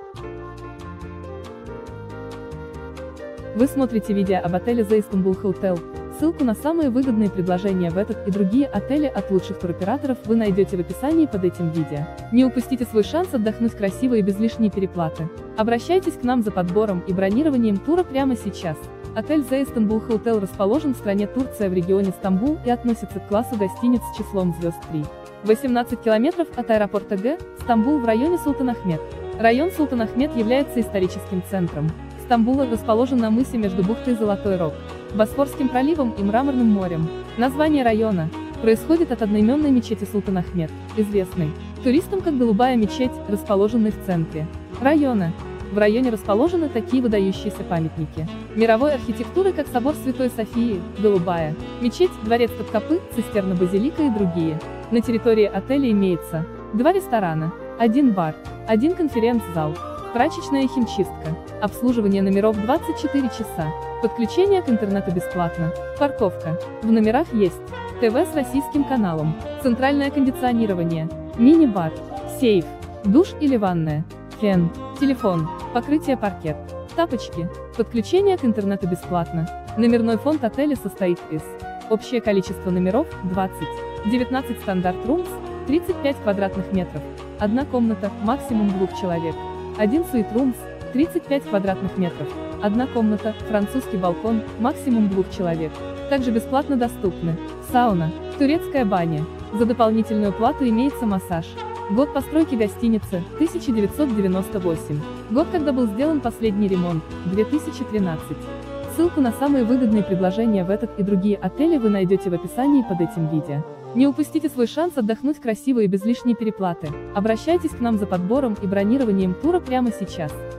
Вы смотрите видео об отеле The Istanbul Hotel. Ссылку на самые выгодные предложения в этот и другие отели от лучших туроператоров вы найдете в описании под этим видео. Не упустите свой шанс отдохнуть красиво и без лишней переплаты. Обращайтесь к нам за подбором и бронированием тура прямо сейчас. Отель The Istanbul Hotel расположен в стране Турция в регионе Стамбул и относится к классу гостиниц с числом звезд 3. 18 километров от аэропорта Г. Стамбул в районе Султанахмет. Район Султанахмет является историческим центром Стамбула, расположен на мысе между бухтой Золотой Рог, Босфорским проливом и Мраморным морем. Название района происходит от одноименной мечети Султанахмет, известной туристам как Голубая мечеть, расположенной в центре района. В районе расположены такие выдающиеся памятники мировой архитектуры, как собор Святой Софии, Голубая мечеть, дворец Топкапы, цистерна Базилика и другие. На территории отеля имеется 2 ресторана, 1 бар, 1 конференц-зал, прачечная и химчистка, обслуживание номеров 24 часа, подключение к интернету бесплатно, парковка. В номерах есть ТВ с российским каналом, центральное кондиционирование, мини-бар, сейф, душ или ванная, фен, телефон, покрытие паркет, тапочки, подключение к интернету бесплатно. Номерной фонд отеля состоит из: общее количество номеров – 20, 19 стандарт rooms, 35 квадратных метров, 1 комната, максимум 2 человек, 1 suite rooms, 35 квадратных метров, 1 комната, французский балкон, максимум 2 человек. Также бесплатно доступны сауна, турецкая баня. За дополнительную плату имеется массаж. Год постройки гостиницы – 1998. Год, когда был сделан последний ремонт – 2013. Ссылку на самые выгодные предложения в этот и другие отели вы найдете в описании под этим видео. Не упустите свой шанс отдохнуть красиво и без лишней переплаты. Обращайтесь к нам за подбором и бронированием тура прямо сейчас.